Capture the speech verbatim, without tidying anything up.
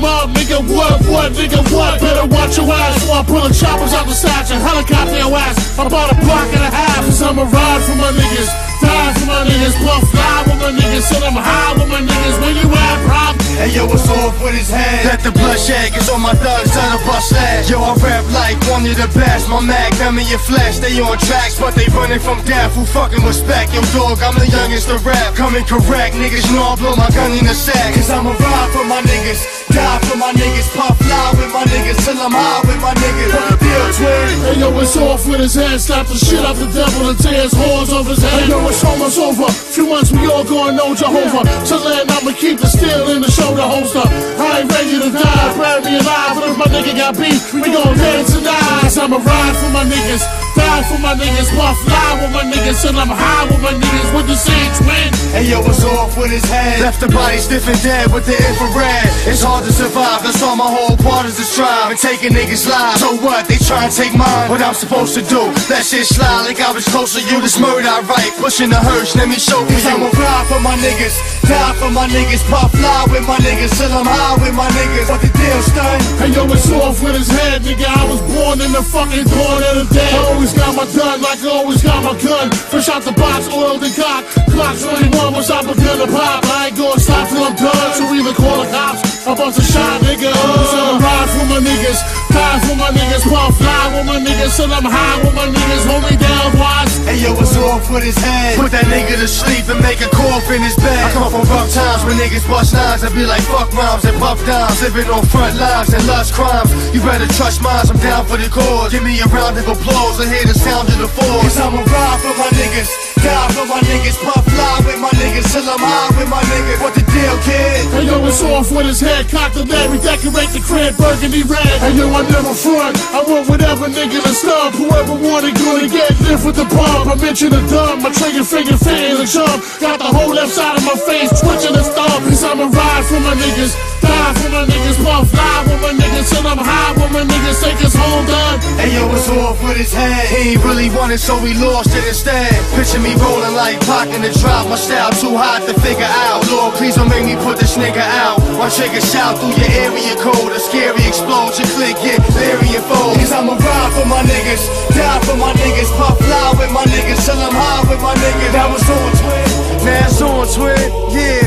up, nigga, what, what, nigga, what? Better watch your ass before I pull the choppers out the stacks and helicopter your ass. I'm about a block and a half, cause I'm a ride for my niggas, die for my niggas, puff fly with my niggas, sit I'm high with my niggas. Where you at, Rob? Hey yo, what's off with his head? Let the bloodshed get on my thugs, turn the bus slash. Yo, I rap like one of the best. My mag, them in your flesh, they on tracks, but they running from death. Who fucking respect? Yo, dog, I'm the youngest to rap. Coming correct, niggas know I blow my gun in the sack. Cause I'm a ride for my niggas, die for my niggas, puff fly with my niggas, till I'm high with my niggas. What the deal, twin? Hey yo, it's off with his head, slap the shit out the devil and tear his horns off his head. Hey yo, it's almost over. Few months we all gonna know Jehovah. Till then I'ma keep the steel in the shoulder holster. I ain't ready to die, bury me alive. But if my nigga got beef, we gon' dance tonight. Cause I'm a ride for my niggas, die for my niggas, puff fly with my niggas, till I'm high with my niggas. What you say, twin? Hey yo, what's off with his head? Left the body stiff and dead with the infrared. It's hard to survive, that's all my whole part is to strive and taking niggas' lives. So what? They try and take mine. What I'm supposed to do? That shit slide like I was close to you. This murder I write, pushing the hearse, let me show you. I'm a ride for my niggas, die for my niggas, puff fly with my niggas, till I'm high with my niggas. What the deal, stun? Hey yo, it's off with his head, nigga. I was born in the fucking dawn of the dead. I always got my gun like I always got my gun. Fresh out the box, oiled and cock. Clock twenty-one was I begun to pop. I ain't gonna stop till I'm done. So either call the cops, I bust a shot, nigga. So I ride for my niggas, die for my niggas, puff fly with my niggas, till I'm high with my niggas. Hold me down, watch. Hey yo, what's off with his head? Put that nigga to sleep and make a cough in his bed. I come from rough times when niggas bust lines and be like fuck rhymes and puff dimes. Living on front lines and lust crimes. You better trust mines, I'm down for the cause. Give me a round of applause, I hear the sound of the force. Cause I'm a ride for my niggas, die for my niggas, puff fly with my niggas, till I'm high with my niggas. What the deal, kid? Hey yo, it's off with his head, cock the lead, we decorate the crib, burgundy red. Hey yo, I never front, I want whatever nigga to stop. Whoever wanted gonna get lift with the pump. I mention the dumb, my trigger finger fitting the chump. Got the whole left side of my face twitching and stuff. Cause I'm a ride for my niggas, die for my niggas, puff fly with my niggas, till I'm high with my niggas, take his home done. Hey yo, it's off with his head. He ain't really wanted, so he lost it instead. Picture me rolling like Pac in the drop. My style too hot to figure out. Lord, please don't make me put this nigga out. My trigger shout through your area code. A scary explosion, click it, leery and fold. Cause I'm a ride for my niggas, die for my niggas, puff fly with my niggas, till I'm high with my niggas. That was on, twin. Now it's on, twin. Yeah.